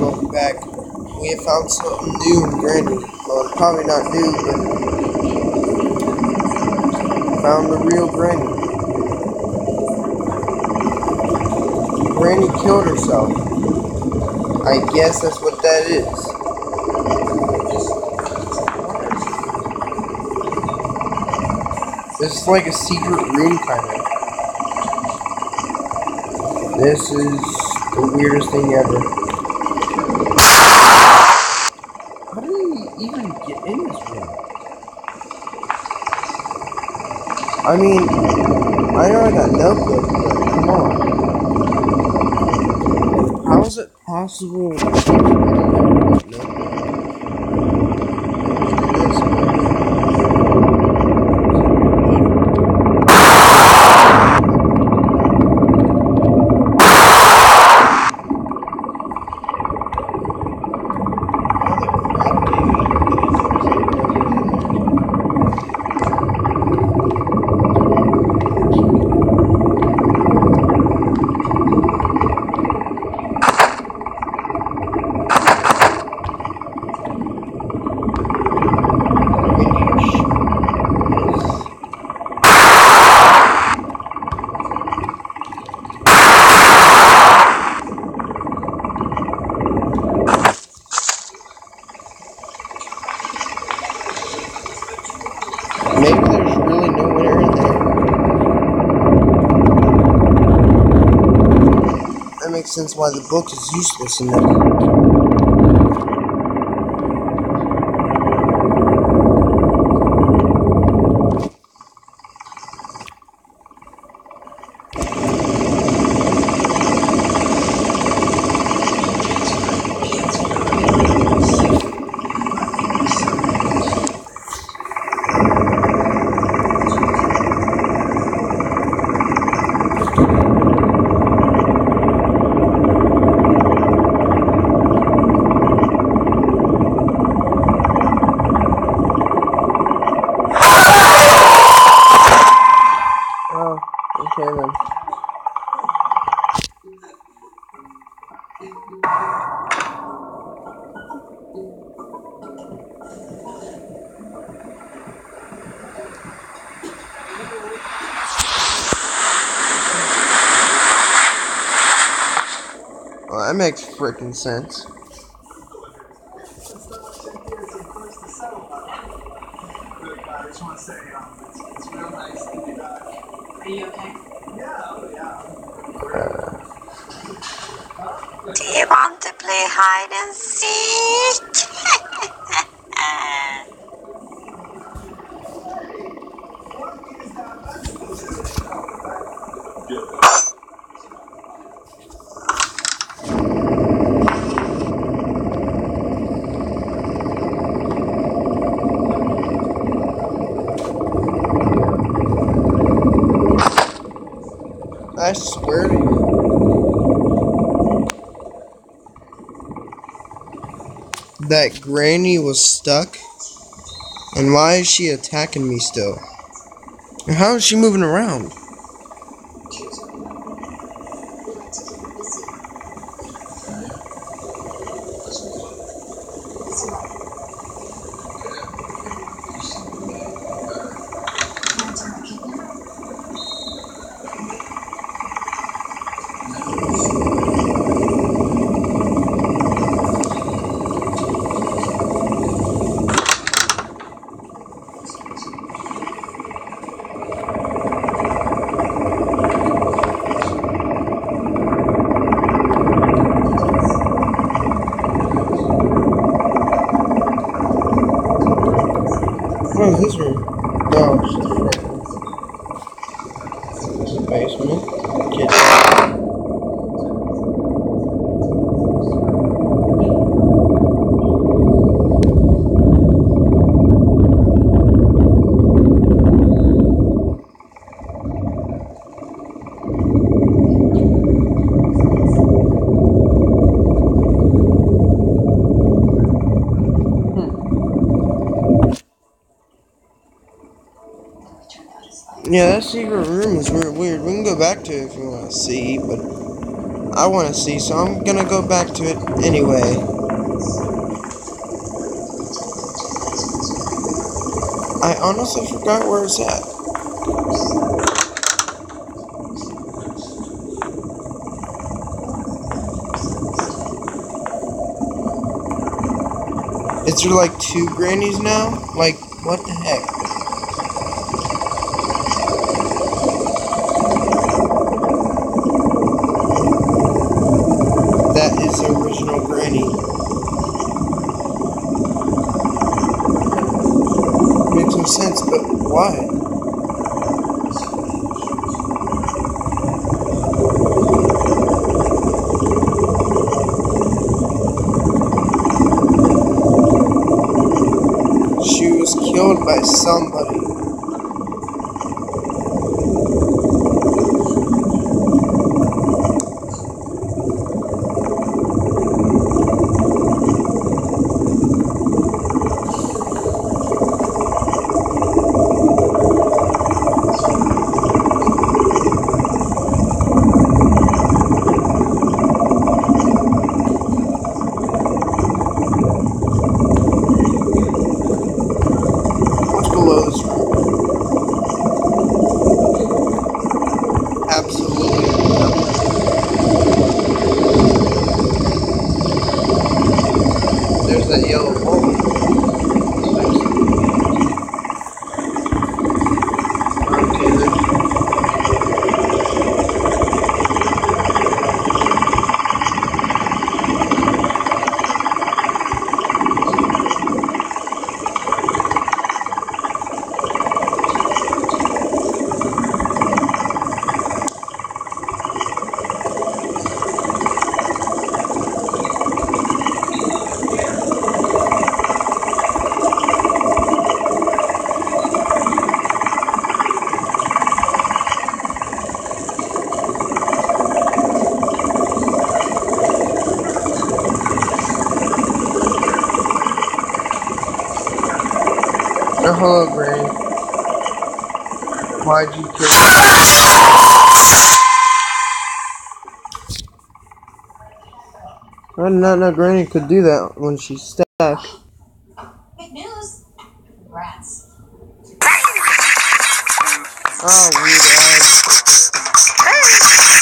welcome back. We have found something new in Granny. Well, probably not new, but found the real Granny. Granny killed herself. I guess that's what that is. This is like a secret room, kind of. This is the weirdest thing ever. How did he even get in this room? I mean, I know I got notebook, but come on. How is it possible? Maybe there's really no winner in there. That makes sense why the book is useless in there. Okay then. Well, that makes freaking sense. I just want to say, it's real nice to be back. Are you okay? Yeah, oh yeah. Do you want to play hide and seek? I swear to you. That Granny was stuck? And why is she attacking me still? And how is she moving around? What is this room? No, it's just the front. Basement. Kitchen. Yeah, that secret room is weird. We can go back to it if you want to see, but I want to see, so I'm gonna go back to it anyway. I honestly forgot where it's at. Is there like 2 grannies now? Like, what the heck? That is the original granny. Makes no sense, but why? She was killed by somebody. What's below this room? Absolutely nothing. There's that yellow ball. Okay, then. Oh, hello, Granny. Why'd you kill me? I did not know Granny could do that when she's stuck. Good news. Congrats. Oh, weird ass.